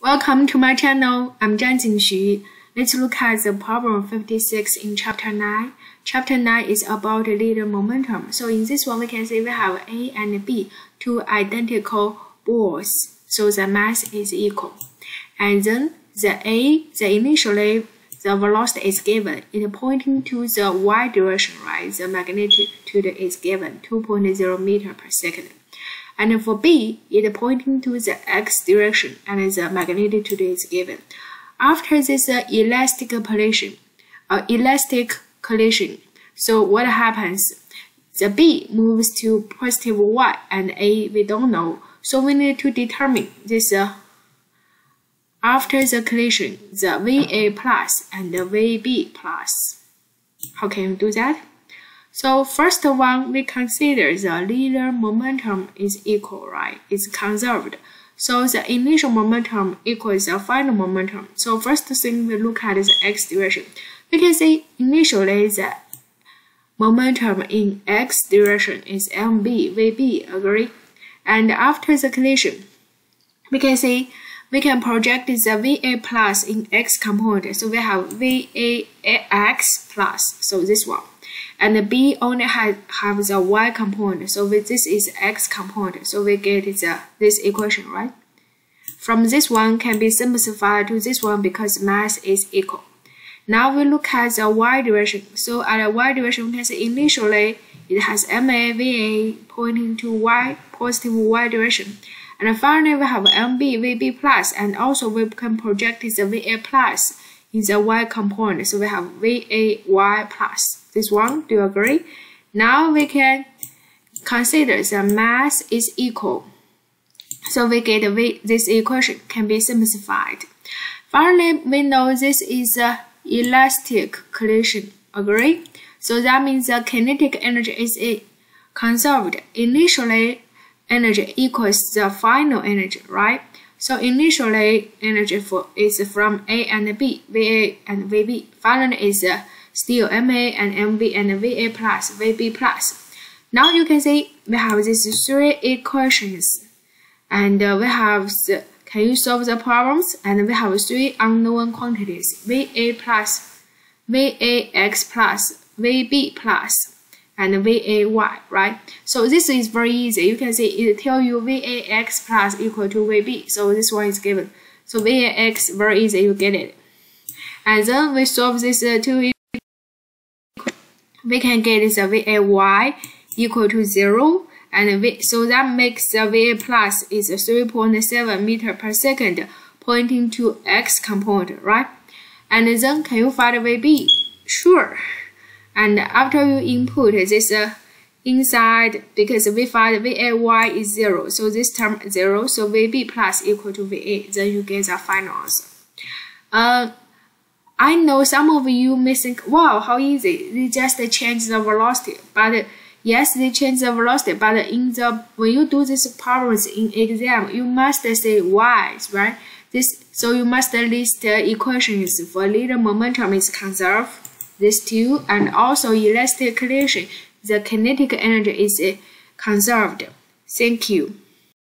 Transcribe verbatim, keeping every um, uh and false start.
Welcome to my channel. I'm Zhang Jingxu. Let's look at the problem fifty-six in chapter nine. Chapter nine is about linear momentum. So in this one, we can see we have A and B, two identical balls. So the mass is equal. And then the A, the initially, the velocity is given. It pointing to the y direction, right? The magnitude is given, two point zero meter per second. And for B, it pointing to the x direction, and the magnitude is given. After this uh, elastic collision, uh, elastic collision, so what happens? The B moves to positive y, and A we don't know. So we need to determine this. Uh, after the collision, the V A plus and the V B plus. How can we do that? So first one, we consider the linear momentum is equal, right? It's conserved. So the initial momentum equals the final momentum. So first thing we look at is the x direction. We can see initially the momentum in x direction is M B, V B, agree? And after the collision, we can see we can project the V A plus in x component. So we have V A x plus, so this one. And the B only has have the y component, so this is x component. So we get the, this equation, right? From this one can be simplified to this one because mass is equal. Now we look at the y direction. So at the y direction, we can see initially it has M A, V A pointing to y, positive y direction. And finally we have M B, V B plus, and also we can project the V A plus in the y component. So we have V A y plus. This one, do you agree? Now we can consider the mass is equal. So we get v, this equation can be simplified. Finally, we know this is a elastic collision. Agree? So that means the kinetic energy is a conserved. Initially, energy equals the final energy, right? So initially, energy for is from A and B, V A and V B. Finally, is uh, still M A and M B and V A plus, V B plus. Now you can see we have these three equations, and uh, we have the, can you solve the problems? And we have three unknown quantities: V A plus, V A x plus, V B plus, and V A y, right? So this is very easy. You can see it tell you V A x plus equal to V B. So this one is given. So V A x, very easy, you get it. And then we solve this uh, two. We can get the V A y equal to zero, and v, so that makes the V A plus is three point seven meter per second, pointing to x component, right? And then can you find V B? Sure. And after you input this uh, inside, because we find V A y is zero, so this term is zero, so V B plus equal to V A, then you get the final answer. Uh, I know some of you may think, wow, how easy, they just change the velocity. But yes, they change the velocity, but in the when you do these problems in exam, you must say why, right? This so you must list the equations for linear momentum is conserved, these two, and also elastic collision, the kinetic energy is conserved. Thank you.